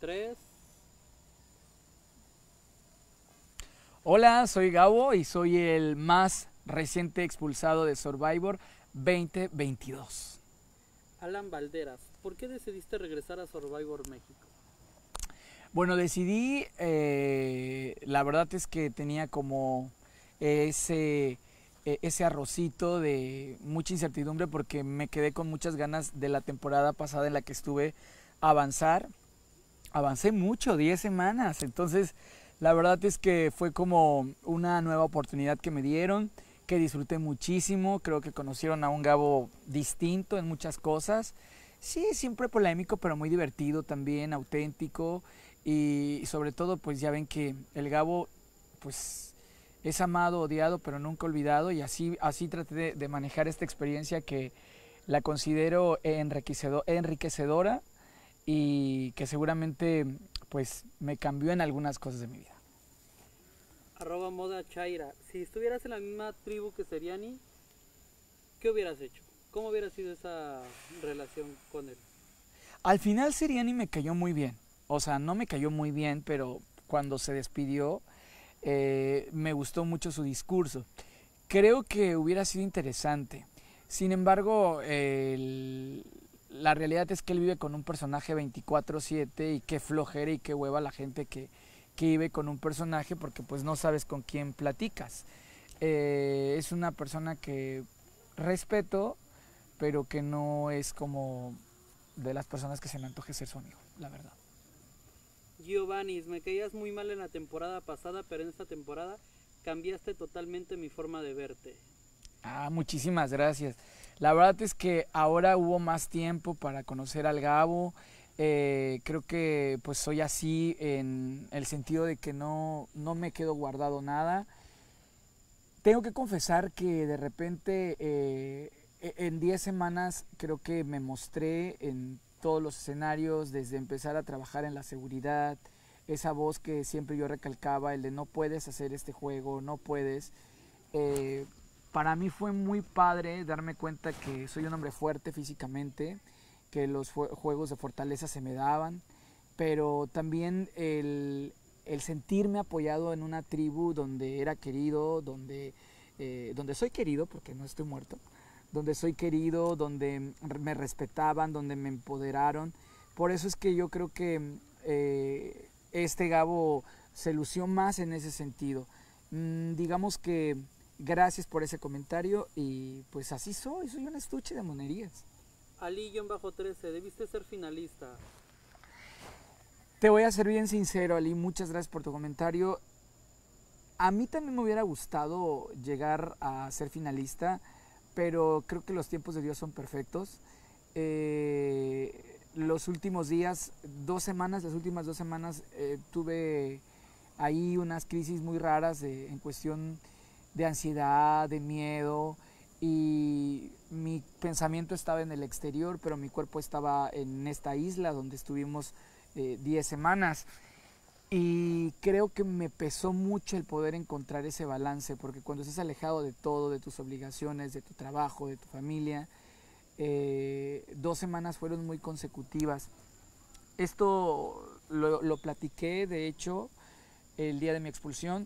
Tres. Hola, soy Gabo y soy el más reciente expulsado de Survivor 2022. Alan Valderas, ¿por qué decidiste regresar a Survivor México? Bueno, decidí, la verdad es que tenía como ese, ese arrocito de mucha incertidumbre porque me quedé con muchas ganas de la temporada pasada en la que estuve a avanzar. Avancé mucho, 10 semanas, entonces la verdad es que fue como una nueva oportunidad que me dieron, que disfruté muchísimo, creo que conocieron a un Gabo distinto en muchas cosas, sí, siempre polémico, pero muy divertido también, auténtico y sobre todo pues ya ven que el Gabo pues es amado, odiado, pero nunca olvidado y así traté de manejar esta experiencia que la considero enriquecedora y que seguramente pues me cambió en algunas cosas de mi vida. Moda Chaira, si estuvieras en la misma tribu que Seriani, ¿qué hubieras hecho? ¿Cómo hubiera sido esa relación con él? Al final Siriani me cayó muy bien, o sea, no me cayó muy bien, pero cuando se despidió me gustó mucho su discurso. Creo que hubiera sido interesante. Sin embargo, la realidad es que él vive con un personaje 24/7 y qué flojera y qué hueva la gente que vive con un personaje porque pues no sabes con quién platicas. Es una persona que respeto, pero que no es como de las personas que se me antoje ser su amigo, la verdad. Giovanni, me caías muy mal en la temporada pasada, pero en esta temporada cambiaste totalmente mi forma de verte. Ah, muchísimas gracias. La verdad es que ahora hubo más tiempo para conocer al Gabo. Creo que pues soy así en el sentido de que no me quedo guardado nada. Tengo que confesar que de repente en 10 semanas creo que me mostré en todos los escenarios, desde empezar a trabajar en la seguridad, esa voz que siempre yo recalcaba, el de no puedes hacer este juego, no puedes. Eh, para mí fue muy padre darme cuenta que soy un hombre fuerte físicamente, que los juegos de fortaleza se me daban, pero también el sentirme apoyado en una tribu donde era querido, donde soy querido, porque no estoy muerto, donde soy querido, donde me respetaban, donde me empoderaron. Por eso es que yo creo que este Gabo se lució más en ese sentido. Digamos que gracias por ese comentario y pues así soy un estuche de monerías. Ali-13, debiste ser finalista. Te voy a ser bien sincero, Ali, muchas gracias por tu comentario. A mí también me hubiera gustado llegar a ser finalista, pero creo que los tiempos de Dios son perfectos. Los últimos días, 2 semanas, las últimas 2 semanas, tuve ahí unas crisis muy raras en cuestión de ansiedad, de miedo, y mi pensamiento estaba en el exterior, pero mi cuerpo estaba en esta isla donde estuvimos 10 semanas. Y creo que me pesó mucho el poder encontrar ese balance, porque cuando estás alejado de todo, de tus obligaciones, de tu trabajo, de tu familia, 2 semanas fueron muy consecutivas. Esto lo platiqué, de hecho, el día de mi expulsión,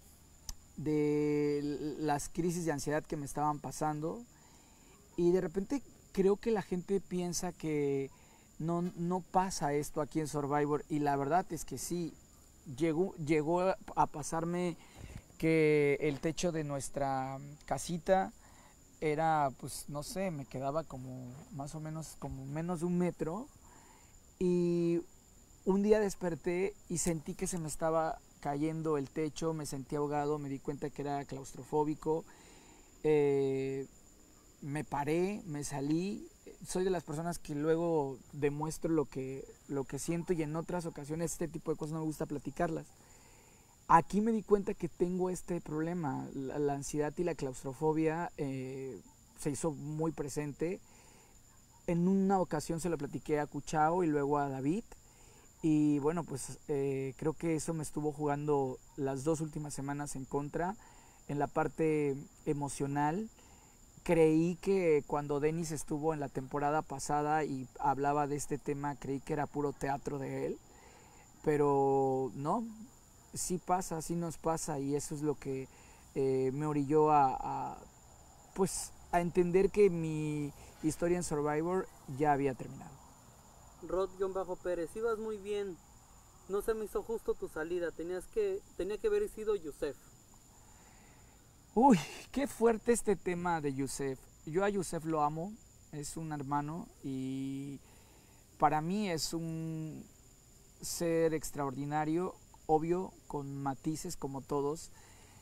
de las crisis de ansiedad que me estaban pasando, y de repente creo que la gente piensa que no pasa esto aquí en Survivor, y la verdad es que sí, llegó a pasarme que el techo de nuestra casita era, pues no sé, me quedaba como más o menos como menos de 1 metro, y un día desperté y sentí que se me estaba cayendo el techo, me sentí ahogado, me di cuenta que era claustrofóbico, eh, me paré, me salí. Soy de las personas que luego demuestro lo que siento, y en otras ocasiones este tipo de cosas no me gusta platicarlas. Aquí me di cuenta que tengo este problema, la ansiedad y la claustrofobia se hizo muy presente. En una ocasión se lo platiqué a Cuchao y luego a David, y bueno, pues creo que eso me estuvo jugando las 2 últimas semanas en contra, en la parte emocional. Creí que cuando Denis estuvo en la temporada pasada y hablaba de este tema, creí que era puro teatro de él. pero no, sí pasa, sí nos pasa y eso es lo que me orilló pues, a entender que mi historia en Survivor ya había terminado. Rod-Pérez, ibas muy bien. No se me hizo justo tu salida. Tenía que haber sido Yusef. Uy, qué fuerte este tema de Yusef. Yo a Yusef lo amo, es un hermano y para mí es un ser extraordinario, obvio, con matices como todos.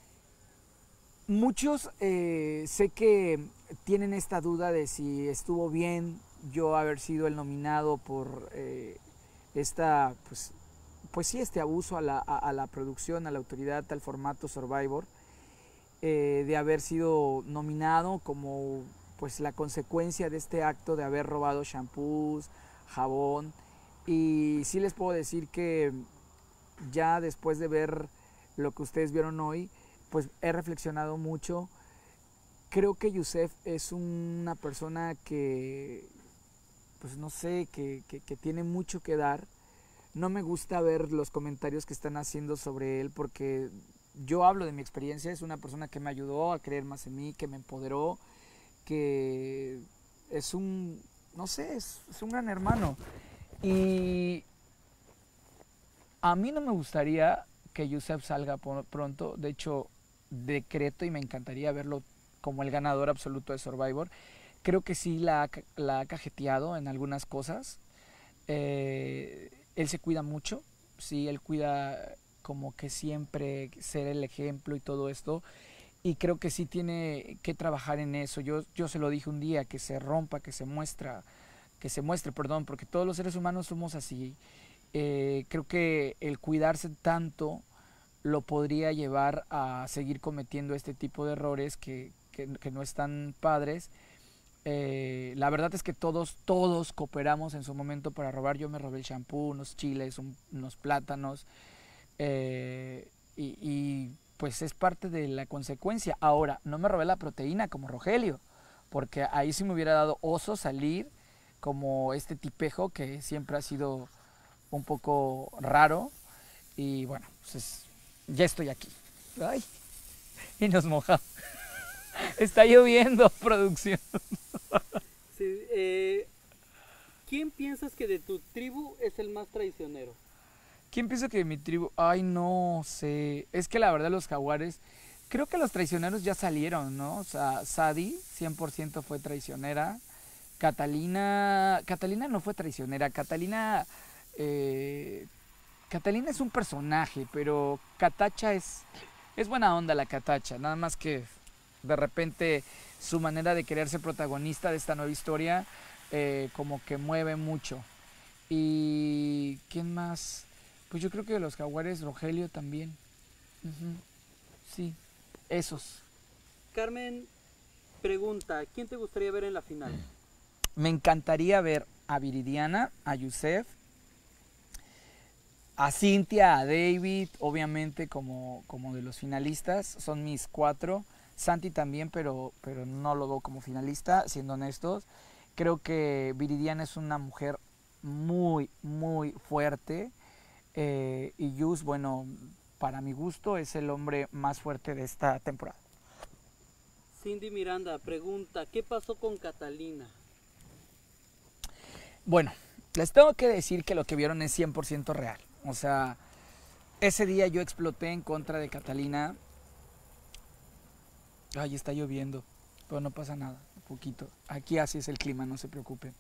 Muchos sé que tienen esta duda de si estuvo bien yo haber sido el nominado por esta, pues sí, este abuso a la producción, a la autoridad, al formato Survivor, de haber sido nominado como pues la consecuencia de este acto de haber robado shampoos, jabón. Y sí les puedo decir que ya después de ver lo que ustedes vieron hoy, pues he reflexionado mucho. Creo que Yusef es una persona que, pues no sé, que tiene mucho que dar. No me gusta ver los comentarios que están haciendo sobre él porque yo hablo de mi experiencia. Es una persona que me ayudó a creer más en mí, que me empoderó, que es un, no sé, es un gran hermano. Y a mí no me gustaría que Yusef salga pronto. De hecho, decreto y me encantaría verlo como el ganador absoluto de Survivor. Creo que sí la ha cajeteado en algunas cosas. Él se cuida mucho, sí, él cuida como que siempre ser el ejemplo y todo esto. Y creo que sí tiene que trabajar en eso. Yo se lo dije un día, que se rompa, que se muestre, perdón, porque todos los seres humanos somos así. Creo que el cuidarse tanto lo podría llevar a seguir cometiendo este tipo de errores que no están padres. La verdad es que todos cooperamos en su momento para robar. Yo me robé el shampoo, unos chiles, unos plátanos, y pues es parte de la consecuencia. Ahora, no me robé la proteína como Rogelio, porque ahí sí me hubiera dado oso salir como este tipejo que siempre ha sido un poco raro. Y bueno, pues ya estoy aquí. Ay, y nos moja. Está lloviendo, producción. Sí, ¿quién piensas que de tu tribu es el más traicionero? ¿Quién piensa que de mi tribu? Ay, no sé. Es que la verdad los jaguares, creo que los traicioneros ya salieron, ¿no? O sea, Sadie 100% fue traicionera. Catalina no fue traicionera. Catalina es un personaje, pero Catacha es buena onda la Catacha. Nada más que de repente su manera de querer ser protagonista de esta nueva historia como que mueve mucho. ¿Y quién más? Pues yo creo que de los jaguares, Rogelio también. Ujú, sí, esos. Carmen pregunta, ¿quién te gustaría ver en la final? Me encantaría ver a Viridiana, a Yusef, a Cintia, a David, obviamente como de los finalistas. Son mis 4. Santi también, pero no lo veo como finalista, siendo honestos. Creo que Viridiana es una mujer muy, muy fuerte. Y Yus, bueno, para mi gusto es el hombre más fuerte de esta temporada. Cindy Miranda pregunta, ¿qué pasó con Catalina? Bueno, les tengo que decir que lo que vieron es 100% real. O sea, ese día yo exploté en contra de Catalina. Ay, está lloviendo, pero no pasa nada, un poquito. Aquí así es el clima, no se preocupen.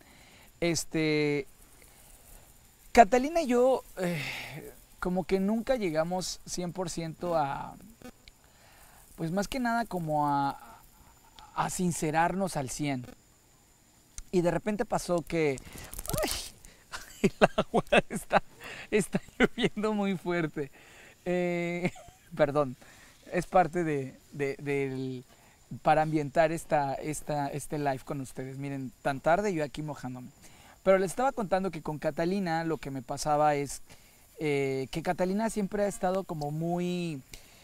Catalina y yo como que nunca llegamos 100% pues más que nada como a sincerarnos al 100. Y de repente pasó que el agua está lloviendo muy fuerte. Perdón, es parte del para ambientar este live con ustedes. Miren, tan tarde yo aquí mojándome. Pero les estaba contando que con Catalina lo que me pasaba es que Catalina siempre ha estado como muy...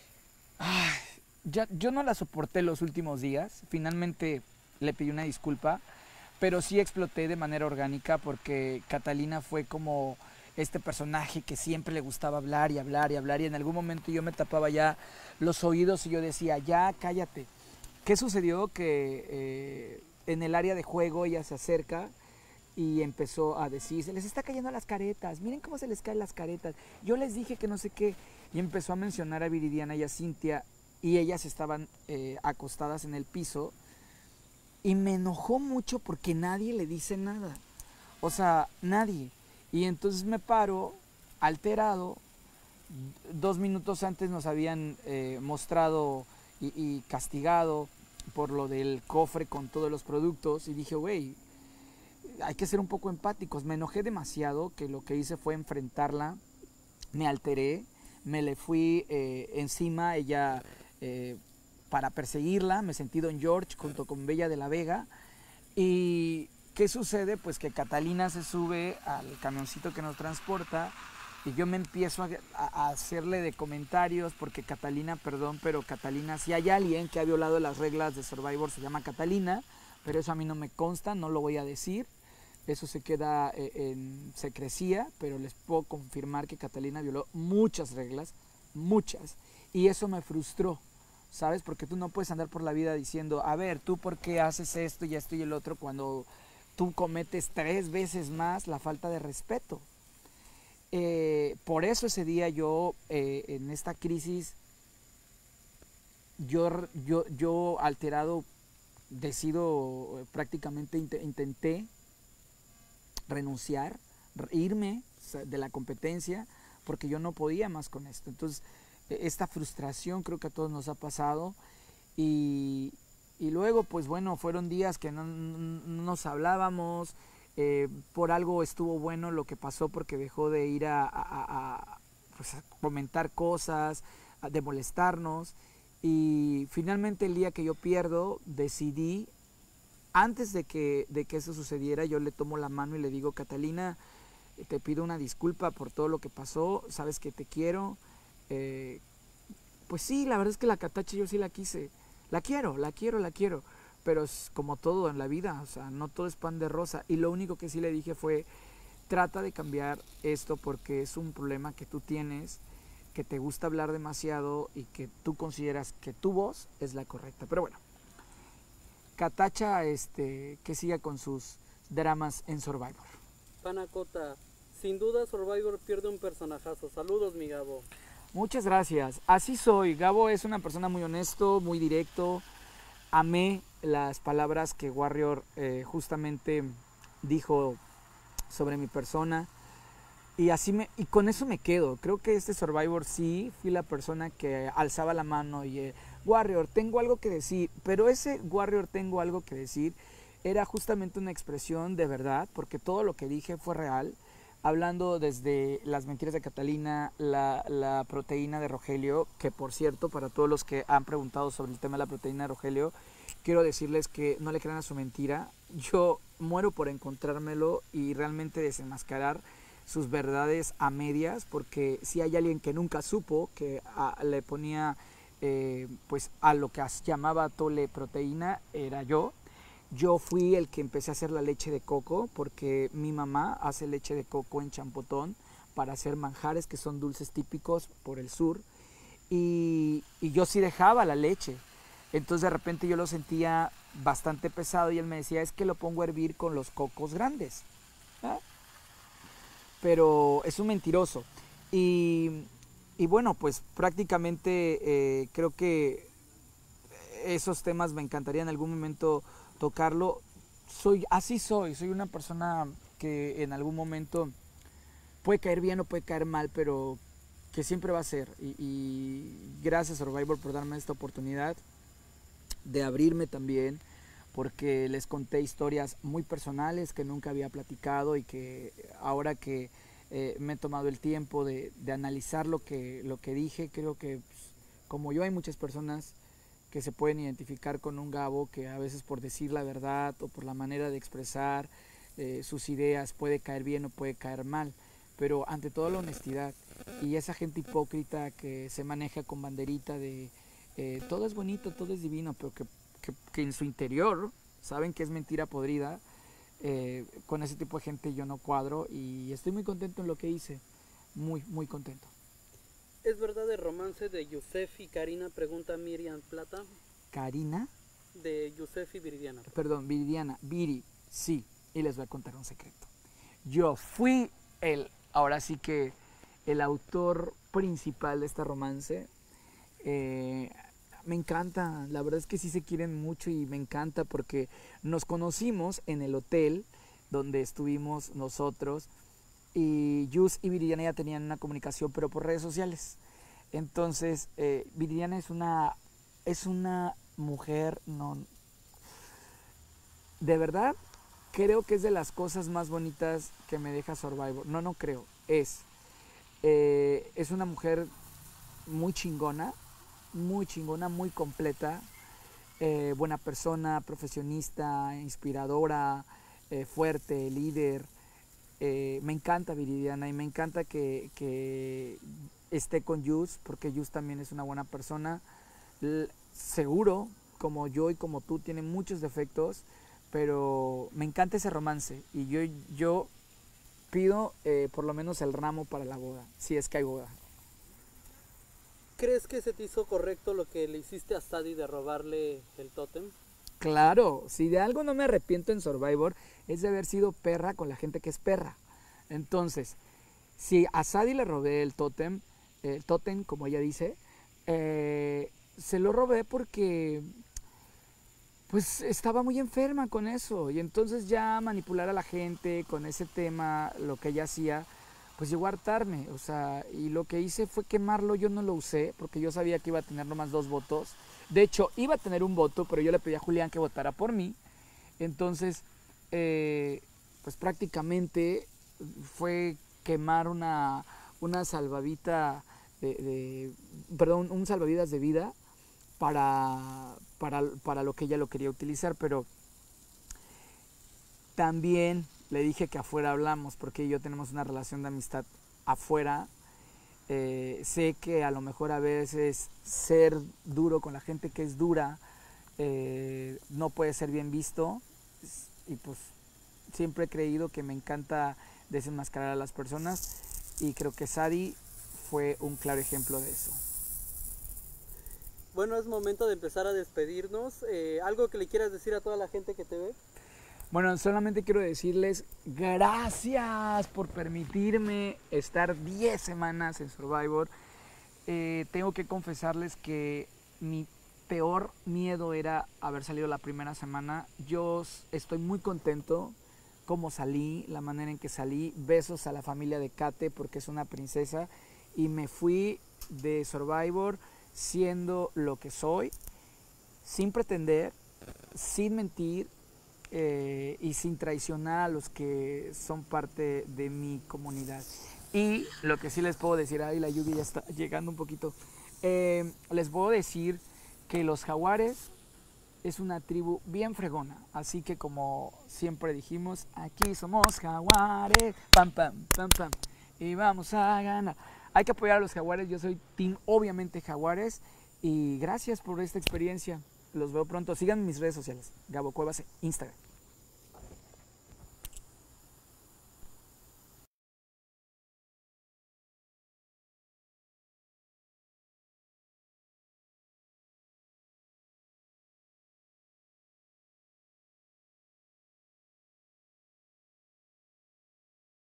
yo no la soporté los últimos días. Finalmente le pedí una disculpa, pero sí exploté de manera orgánica porque Catalina fue como este personaje que siempre le gustaba hablar y hablar y hablar, y en algún momento yo me tapaba ya los oídos y yo decía, ya cállate. ¿Qué sucedió? Que en el área de juego ella se acerca y empezó a decir, se les está cayendo las caretas, miren cómo se les caen las caretas, yo les dije que no sé qué, y empezó a mencionar a Viridiana y a Cintia, y ellas estaban acostadas en el piso, y me enojó mucho porque nadie le dice nada, o sea, nadie, y entonces me paro alterado. 2 minutos antes nos habían mostrado y castigado por lo del cofre con todos los productos, y dije, güey, hay que ser un poco empáticos. Me enojé demasiado, que lo que hice fue enfrentarla, me alteré, me le fui encima, ella para perseguirla, me sentí Don George junto con Bella de la Vega. ¿Y qué sucede? Pues que Catalina se sube al camioncito que nos transporta y yo me empiezo a hacerle de comentarios porque Catalina, perdón, pero Catalina, si hay alguien que ha violado las reglas de Survivor se llama Catalina, pero eso a mí no me consta, no lo voy a decir. Eso se queda en secrecía, pero les puedo confirmar que Catalina violó muchas reglas, muchas, y eso me frustró, ¿sabes? Porque tú no puedes andar por la vida diciendo, a ver, ¿tú por qué haces esto y el otro cuando tú cometes 3 veces más la falta de respeto? Por eso ese día yo, en esta crisis, yo alterado, prácticamente intenté renunciar, irme de la competencia, porque yo no podía más con esto. Entonces, esta frustración creo que a todos nos ha pasado, y luego, pues bueno, fueron días que no nos hablábamos, por algo estuvo bueno lo que pasó, porque dejó de ir pues a comentar cosas, de molestarnos, y finalmente el día que yo pierdo, decidí, antes de que eso sucediera, yo le tomo la mano y le digo, Catalina, te pido una disculpa por todo lo que pasó, sabes que te quiero. Pues sí, la verdad es que la Catacha yo sí la quise, la quiero, pero es como todo en la vida, o sea, no todo es pan de rosa, y lo único que sí le dije fue, trata de cambiar esto porque es un problema que tú tienes, que te gusta hablar demasiado y que tú consideras que tu voz es la correcta, pero bueno. Catacha, que siga con sus dramas en Survivor. Panacota, sin duda Survivor pierde un personajazo. Saludos, mi Gabo. Muchas gracias. Así soy. Gabo es una persona muy honesto, muy directo. Amé las palabras que Warrior justamente dijo sobre mi persona. Y con eso me quedo. Creo que este Survivor sí fui la persona que alzaba la mano y Warrior, tengo algo que decir. Pero ese Warrior, tengo algo que decir, era justamente una expresión de verdad, porque todo lo que dije fue real. Hablando desde las mentiras de Catalina, la proteína de Rogelio, que por cierto, para todos los que han preguntado sobre el tema de la proteína de Rogelio, quiero decirles que no le crean a su mentira. Yo muero por encontrármelo y realmente desenmascarar sus verdades a medias, porque si hay alguien que nunca supo que le ponía pues a lo que llamaba tole proteína, era yo. Yo fui el que empecé a hacer la leche de coco, porque mi mamá hace leche de coco en Champotón para hacer manjares, que son dulces típicos por el sur, y yo sí dejaba la leche. Entonces de repente yo lo sentía bastante pesado y él me decía, es que lo pongo a hervir con los cocos grandes. ¿Ah? Pero es un mentiroso. Y bueno, pues prácticamente creo que esos temas me encantaría en algún momento tocarlo. Soy una persona que en algún momento puede caer bien o puede caer mal, pero que siempre va a ser. Y gracias Survivor por darme esta oportunidad de abrirme también, porque les conté historias muy personales que nunca había platicado y que ahora que me he tomado el tiempo de analizar lo que dije, creo que pues, como yo hay muchas personas que se pueden identificar con un Gabo que a veces por decir la verdad o por la manera de expresar sus ideas puede caer bien o puede caer mal, pero ante todo la honestidad, y esa gente hipócrita que se maneja con banderita de todo es bonito, todo es divino, pero que en su interior saben que es mentira podrida, con ese tipo de gente yo no cuadro y estoy muy contento en lo que hice, muy, muy contento. ¿Es verdad el romance de Yusef y Karina? Pregunta Miriam Plata. Karina, De Yusef y Viridiana. perdón, Viridiana, Viri, sí, y les voy a contar un secreto. Yo fui ahora sí que el autor principal de este romance. Me encanta, la verdad es que sí se quieren mucho y me encanta porque nos conocimos en el hotel donde estuvimos nosotros y Yus y Viridiana ya tenían una comunicación pero por redes sociales. Entonces, Viridiana es una mujer, no, de verdad, creo que es de las cosas más bonitas que me deja Survivor. No, no creo, es una mujer muy chingona, muy completa, buena persona, profesionista, inspiradora, fuerte, líder. Me encanta Viridiana y me encanta que esté con Yus, porque Yus también es una buena persona. Seguro, como yo y como tú, tiene muchos defectos, pero me encanta ese romance y yo pido por lo menos el ramo para la boda, si es que hay boda. ¿Crees que se te hizo correcto lo que le hiciste a Sadie de robarle el tótem? Claro, si de algo no me arrepiento en Survivor es de haber sido perra con la gente que es perra. Entonces, si a Sadie le robé el tótem, como ella dice, se lo robé porque pues estaba muy enferma con eso y entonces ya manipular a la gente con ese tema, lo que ella hacía, pues llegó a hartarme, o sea, y lo que hice fue quemarlo. Yo no lo usé porque yo sabía que iba a tener nomás 2 votos. De hecho, iba a tener un voto, pero yo le pedí a Julián que votara por mí. Entonces, pues prácticamente fue quemar una salvavita perdón, un salvavidas de vida para lo que ella lo quería utilizar, pero también le dije que afuera hablamos, porque ella y yo tenemos una relación de amistad afuera. Sé que a lo mejor a veces ser duro con la gente que es dura no puede ser bien visto, y pues siempre he creído que me encanta desenmascarar a las personas y creo que Sadie fue un claro ejemplo de eso. Bueno, es momento de empezar a despedirnos. ¿Algo que le quieras decir a toda la gente que te ve? Bueno, solamente quiero decirles gracias por permitirme estar 10 semanas en Survivor. Tengo que confesarles que mi peor miedo era haber salido la primera semana. Yo estoy muy contento cómo salí, la manera en que salí. Besos a la familia de Kate porque es una princesa y me fui de Survivor siendo lo que soy, sin pretender, sin mentir, y sin traicionar a los que son parte de mi comunidad. Y lo que sí les puedo decir, ahí la lluvia ya está llegando un poquito, les puedo decir que los jaguares es una tribu bien fregona, así que como siempre dijimos, aquí somos jaguares, pam pam pam pam, y vamos a ganar. Hay que apoyar a los jaguares, yo soy team obviamente jaguares, y gracias por esta experiencia. Los veo pronto. Sigan mis redes sociales, Gabo Cuevas, Instagram.